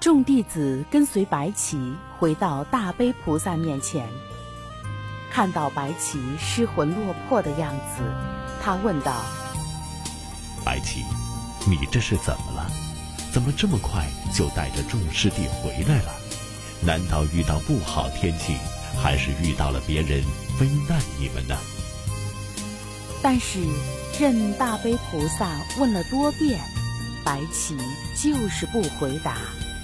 众弟子跟随白起回到大悲菩萨面前，看到白起失魂落魄的样子，他问道： 白起，你这是怎么了？怎么这么快就带着众师弟回来了？难道遇到不好天气，还是遇到了别人危难你们呢？ 但是任大悲菩萨问了多遍，白起就是不回答。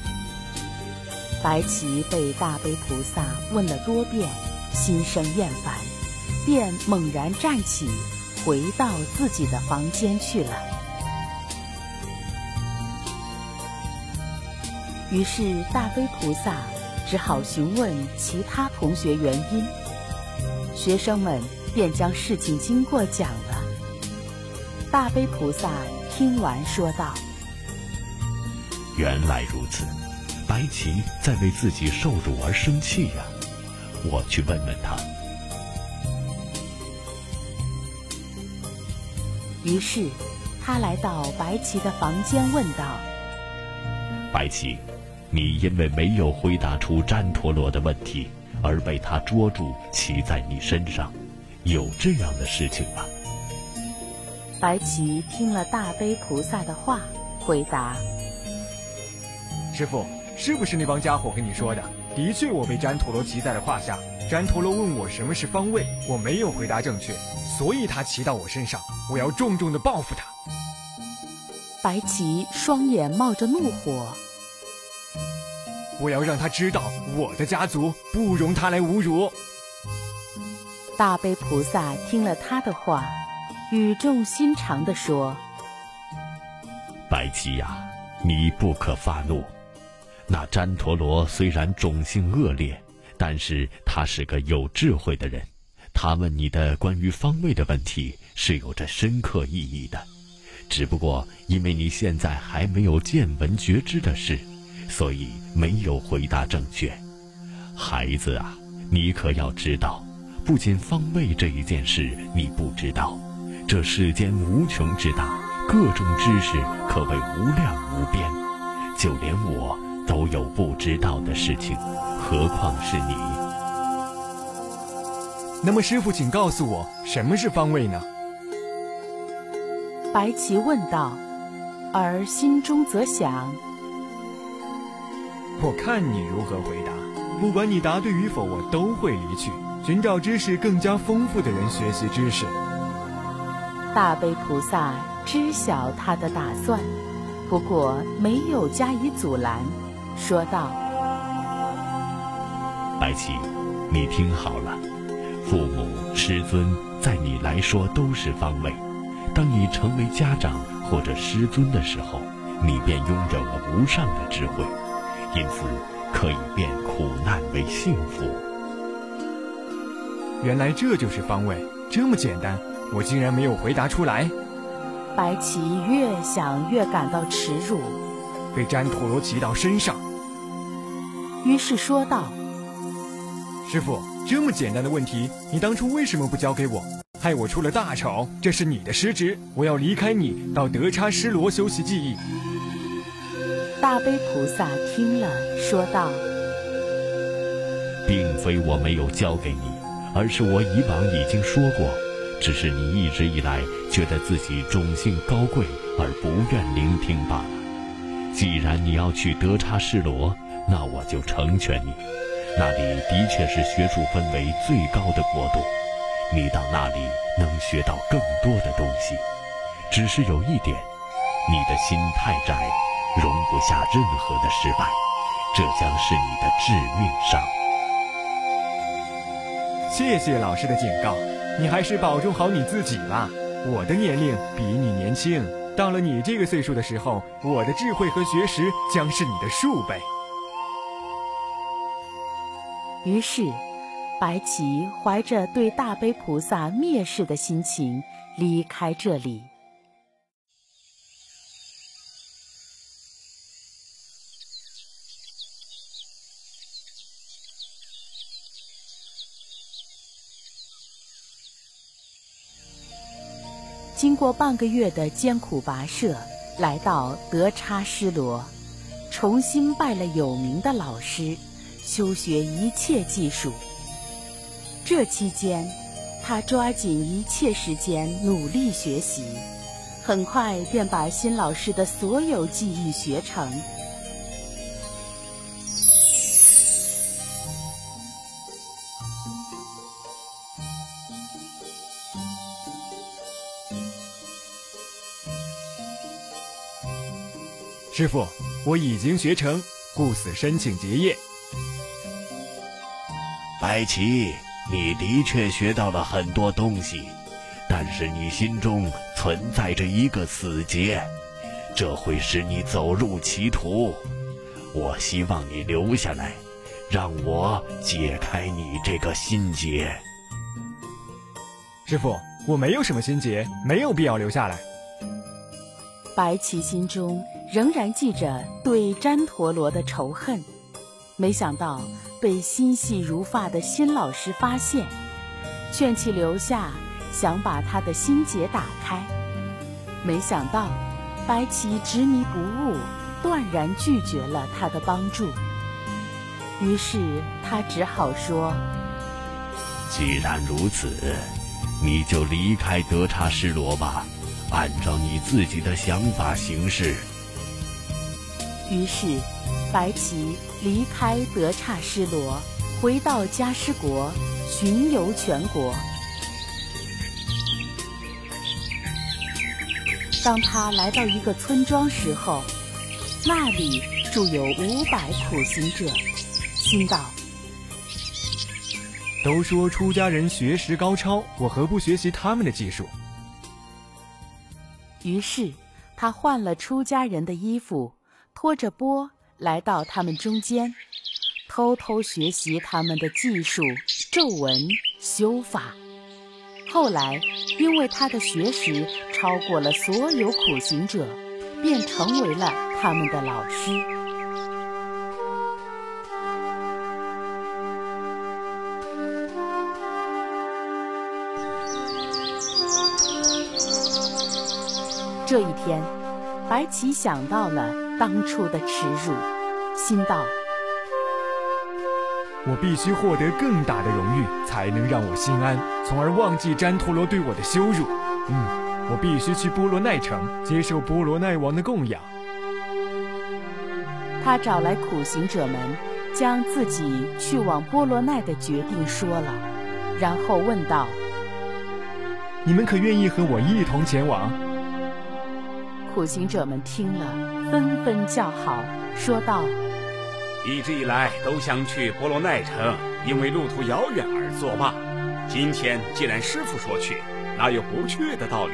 白起被大悲菩萨问了多遍，心生厌烦，便猛然站起，回到自己的房间去了。于是大悲菩萨只好询问其他同学原因，学生们便将事情经过讲了。大悲菩萨听完说道： 原来如此，白起在为自己受辱而生气呀，我去问问他。 于是他来到白起的房间问道： 白起，你因为没有回答出旃陀罗的问题，而被他捉住骑在你身上，有这样的事情吗？ 白起听了大悲菩萨的话，回答： 师父，是不是那帮家伙跟你说的？的确，我被旃陀罗骑在了胯下。旃陀罗问我什么是方位，我没有回答正确，所以他骑到我身上，我要重重的报复他。 白起双眼冒着怒火： 我要让他知道，我的家族不容他来侮辱。 大悲菩萨听了他的话，语重心长地说： 白起呀，你不可发怒。那旃陀罗虽然种性恶劣，但是他是个有智慧的人，他问你的关于方位的问题是有着深刻意义的，只不过因为你现在还没有见闻觉知的事，所以没有回答正确。孩子啊，你可要知道，不仅方位这一件事你不知道，这世间无穷之大，各种知识可谓无量无边，就连我都有不知道的事情，何况是你。 那么师父，请告诉我，什么是方位呢？ 白起问道，而心中则想： 我看你如何回答，不管你答对与否，我都会离去，寻找知识更加丰富的人学习知识。 大悲菩萨知晓他的打算，不过没有加以阻拦，说道： 白起，你听好了，父母师尊在你来说都是方位，当你成为家长或者师尊的时候，你便拥有了无上的智慧，因此可以变苦难为幸福。 原来这就是方位，这么简单，我竟然没有回答出来。 白起越想越感到耻辱， 被旃陀罗骑到身上， 于是说道： 师父，这么简单的问题，你当初为什么不交给我，害我出了大丑？这是你的失职，我要离开你，到德差失罗修习技艺。 大悲菩萨听了，说道： 并非我没有交给你，而是我以往已经说过，只是你一直以来觉得自己种姓高贵而不愿聆听罢了。既然你要去德差失罗，那我就成全你，那里的确是学术氛围最高的国度，你到那里能学到更多的东西。只是有一点，你的心太窄，容不下任何的失败，这将是你的致命伤。 谢谢老师的警告，你还是保重好你自己吧。我的年龄比你年轻，到了你这个岁数的时候，我的智慧和学识将是你的数倍。 于是白起怀着对大悲菩萨蔑视的心情离开这里。经过半个月的艰苦跋涉，来到德差失罗， 重新拜了有名的老师，修学一切技术。这期间，他抓紧一切时间努力学习，很快便把新老师的所有技艺学成。 师傅，我已经学成，故此申请结业。 白起，你的确学到了很多东西，但是你心中存在着一个死结，这会使你走入歧途。我希望你留下来，让我解开你这个心结。 师傅，我没有什么心结，没有必要留下来。 白起心中仍然记着对旃陀罗的仇恨，没想到被心细如发的新老师发现，劝其留下，想把他的心结打开。没想到白起执迷不悟，断然拒绝了他的帮助。于是他只好说： 既然如此，你就离开德刹尸罗吧，按照你自己的想法行事。 于是白起离开德刹尸罗，回到迦尸国，巡游全国。当他来到一个村庄时候，那里住有500苦行者，心道： 都说出家人学识高超，我何不学习他们的技术？ 于是他换了出家人的衣服，拖着钵来到他们中间，偷偷学习他们的技术、咒文、修法。后来因为他的学识超过了所有苦行者，便成为了他们的老师。这一天，白起想到了当初的耻辱，心道： 我必须获得更大的荣誉，才能让我心安，从而忘记旃陀罗对我的羞辱。我必须去波罗奈城，接受波罗奈王的供养。 他找来苦行者们，将自己去往波罗奈的决定说了，然后问道： 你们可愿意和我一同前往？ 苦行者们听了，纷纷叫好，说道： 一直以来都想去波罗奈城，因为路途遥远而作罢。今天既然师父说去，哪有不去的道理？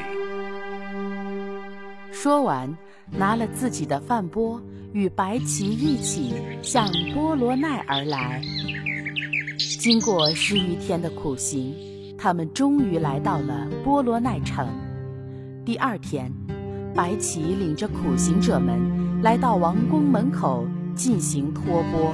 说完，拿了自己的饭钵，与白起一起向波罗奈而来。经过10余天的苦行，他们终于来到了波罗奈城。第2天，白起领着苦行者们来到王宫门口进行托钵。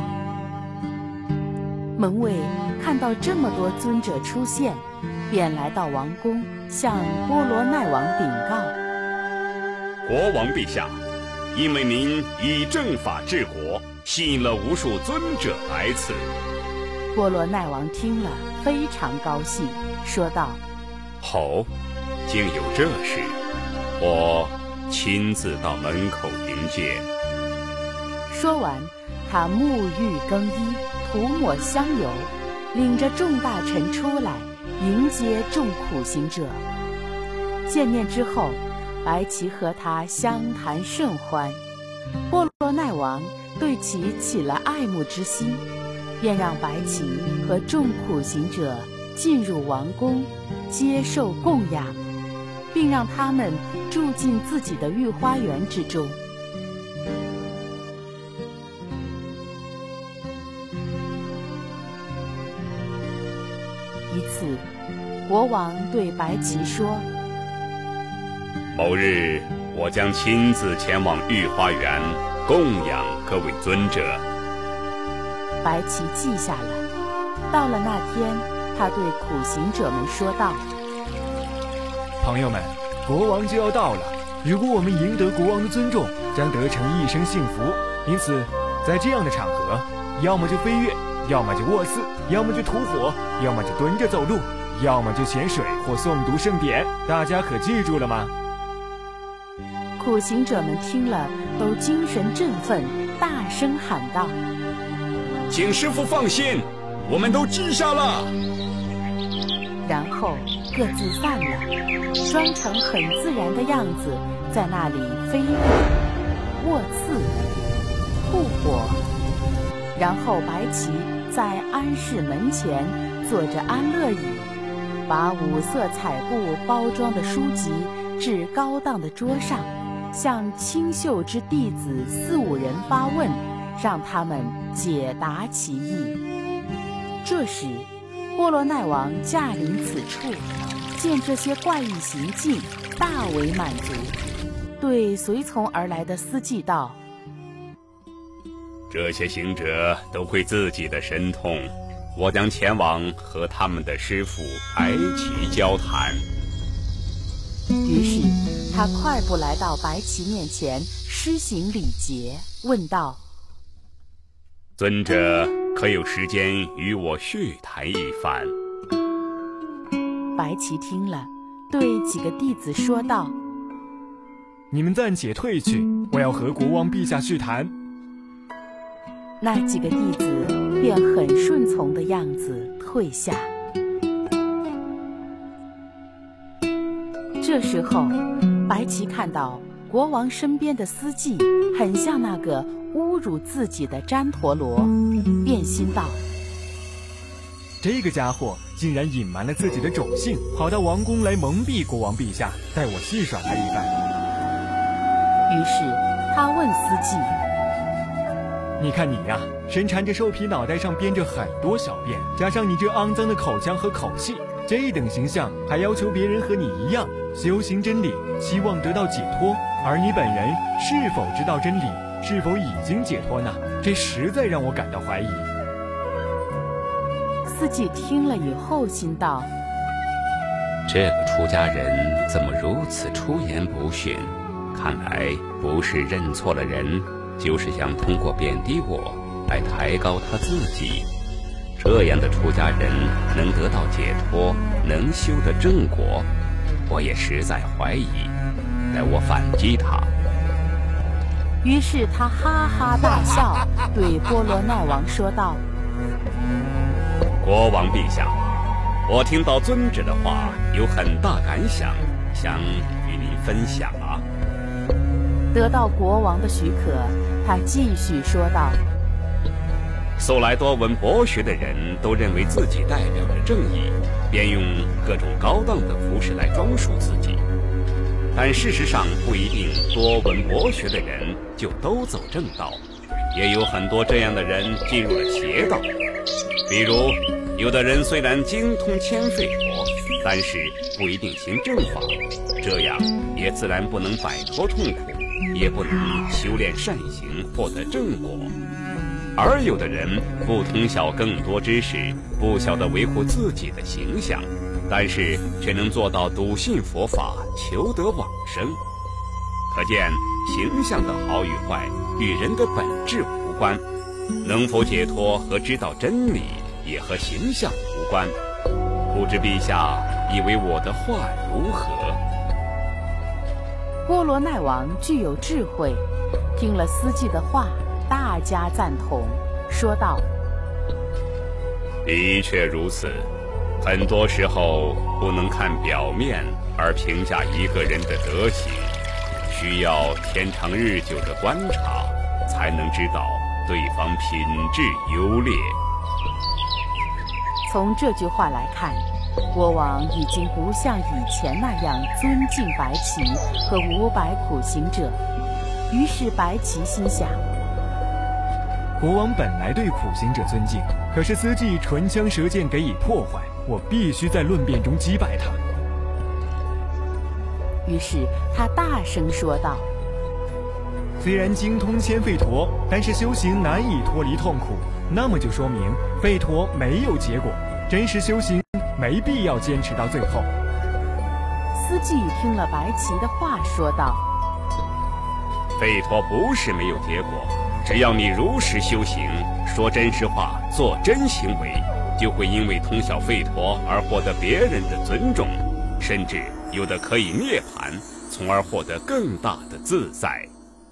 门卫看到这么多尊者出现，便来到王宫向波罗奈王禀告： 国王陛下，因为您以正法治国，吸引了无数尊者来此。 波罗奈王听了非常高兴，说道： 好，竟有这事，我亲自到门口迎接。 说完，他沐浴更衣，涂抹香油，领着众大臣出来迎接众苦行者。见面之后，白起和他相谈甚欢。波罗奈王对其起了爱慕之心，便让白起和众苦行者进入王宫，接受供养，并让他们住进自己的御花园之中。一次，国王对白起说： 某日，我将亲自前往御花园供养各位尊者。 白起记下了。到了那天，他对苦行者们说道： 朋友们，国王就要到了，如果我们赢得国王的尊重，将得成一生幸福。 因此，在这样的场合，要么就飞跃，要么就卧嗣，要么就吐火，要么就蹲着走路，要么就潜水或诵读圣典。大家可记住了吗？ 苦行者们听了，都精神振奋，大声喊道：“ 请师父放心，我们都记下了。” 然后各自散了，装成很自然的样子，在那里飞跃、卧刺、吐火。然后白旗在安室门前坐着安乐椅，把五色彩布包装的书籍置高档的桌上，向清秀之弟子4、5人发问，让他们解答其意。这时波罗奈王驾临此处，见这些怪异行径，大为满足，对随从而来的司祭道：“ 这些行者都会自己的神通，我将前往和他们的师父白旗交谈。” 于是他快步来到白旗面前，施行礼节，问道：“ 尊者可有时间与我叙谈一番？” 白旗听了，对几个弟子说道：“ 你们暂且退去，我要和国王陛下叙谈。” 那几个弟子便很顺从的样子退下。这时候，白旗看到国王身边的司祭很像那个侮辱自己的旃陀罗，便心道：“ 这个家伙竟然隐瞒了自己的种姓，跑到王宫来蒙蔽国王陛下，待我戏耍他一番。” 于是他问司祭：“ 你看你呀，身缠着兽皮，脑袋上编着很多小辫，加上你这肮脏的口腔和口气，这等形象还要求别人和你一样修行真理，希望得到解脱，而你本人是否知道真理，是否已经解脱呢？这实在让我感到怀疑。” 司祭听了以后心道：“ 这个出家人怎么如此出言不逊？看来不是认错了人，就是想通过贬低我来抬高他自己。这样的出家人能得到解脱，能修得正果，我也实在怀疑。待我反击他。” 于是他哈哈大笑，对波罗奈王说道：“ 国王陛下，我听到尊者的话有很大感想，想与您分享啊。” 得到国王的许可，他继续说道：“ 素来多闻博学的人都认为自己代表着正义，便用各种高档的服饰来装束自己。但事实上不一定多闻博学的人就都走正道，也有很多这样的人进入了邪道。比如有的人虽然精通千吠陀，但是不一定行正法，这样也自然不能摆脱痛苦，也不能修炼善行获得正果。而有的人不通晓更多知识，不晓得维护自己的形象，但是却能做到笃信佛法，求得往生。可见形象的好与坏与人的本质无关，能否解脱和知道真理也和形象无关。不知陛下以为我的话如何？ 波罗奈王具有智慧，听了司祭的话，大加赞同，说道：“ 的确如此，很多时候不能看表面而评价一个人的德行，需要天长日久的观察，才能知道对方品质优劣。” 从这句话来看，国王已经不像以前那样尊敬白旗和500苦行者。于是白旗心想： 国王本来对苦行者尊敬，可是司祭唇枪舌剑给以破坏，我必须在论辩中击败他。 于是他大声说道：“ 虽然精通千吠陀，但是修行难以脱离痛苦，那么就说明吠陀没有结果，真实修行没必要坚持到最后。” 司祭听了白旗的话，说道：“ 吠陀不是没有结果， 只要你如实修行，说真实话，做真行为，就会因为通晓吠陀而获得别人的尊重，甚至有的可以涅槃，从而获得更大的自在。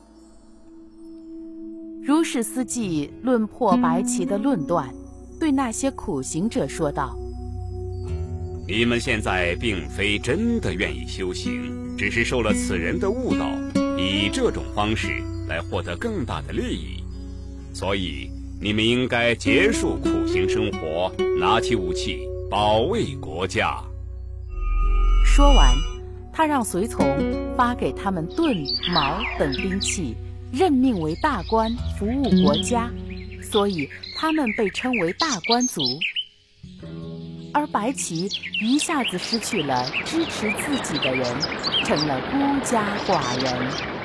如是思记论破白旗的论断，对那些苦行者说道： 你们现在并非真的愿意修行，只是受了此人的误导，以这种方式来获得更大的利益，所以你们应该结束苦行生活，拿起武器保卫国家。 说完，他让随从发给他们盾、矛等兵器，任命为大官，服务国家，所以他们被称为大官族。而白旗一下子失去了支持自己的人，成了孤家寡人。